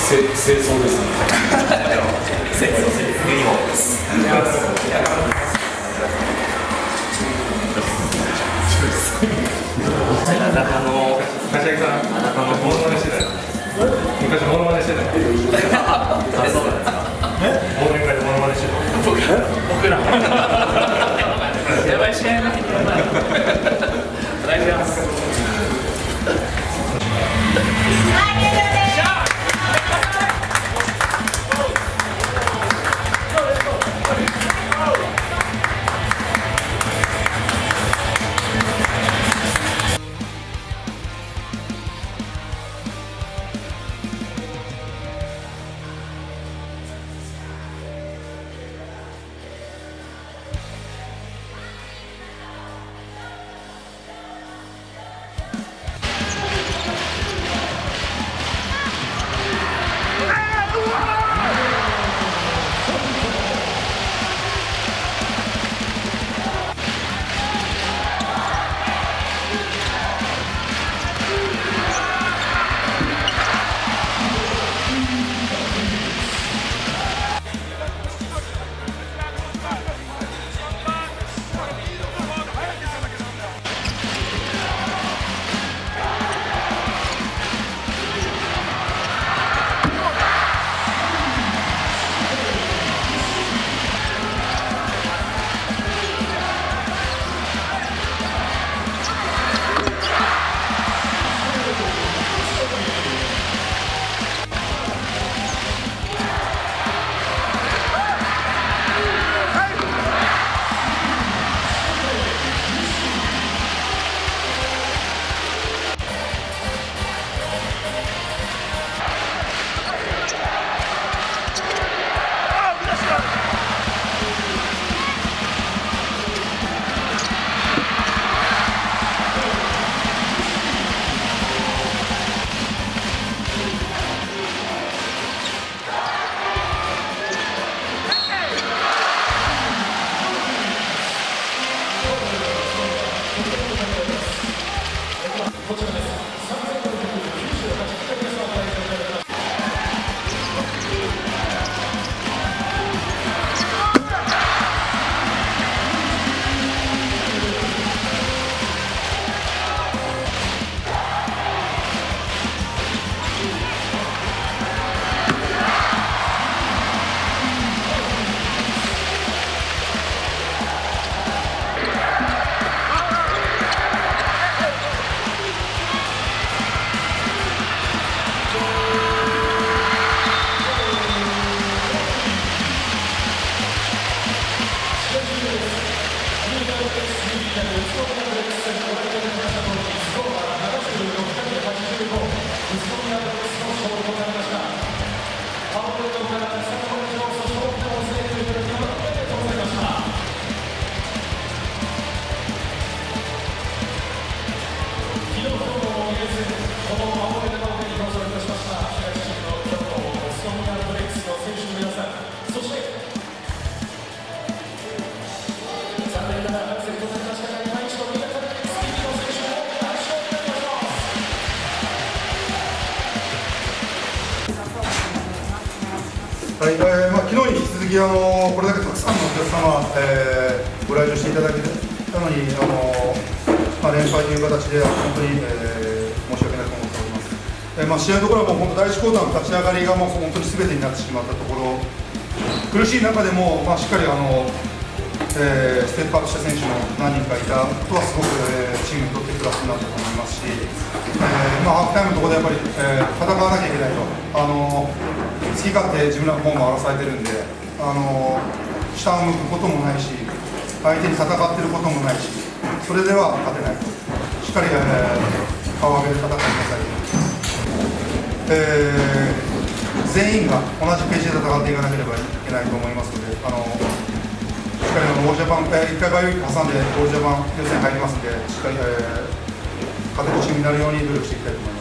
清掃ですね。 ユニフォームです。あなたの柏木さん、あなたのモノマネしてたよ。昔モノマネしてたよ。あ、そうなんですか。忘年会でモノマネしてた。僕ら。やばい試合前に。大丈夫です。 はい、昨日に引き続きこれだけたくさんのお客様、ご来場していただけたのに連敗という形で本当に、申し訳ないと思っております。試合のところはもう本当第1クォーターの立ち上がりがもう本当に全てになってしまったところ、苦しい中でも、しっかりステップアップした選手も何人かいたことはすごく、チームにとってプラスになったと思いますし、ハーフタイムのところでやっぱり、戦わなきゃいけないと。好き勝手自分らのフォームを荒らされてるんで、下を向くこともないし、相手に戦っていることもないし、それでは勝てないと、しっかり、顔を上げて戦いなさいと、全員が同じページで戦っていかなければいけないと思いますので、しっかりオールジャパン、1回バイオリン挟んで、オールジャパン予選入りますので、しっかり、勝て越しになるように努力していきたいと思います。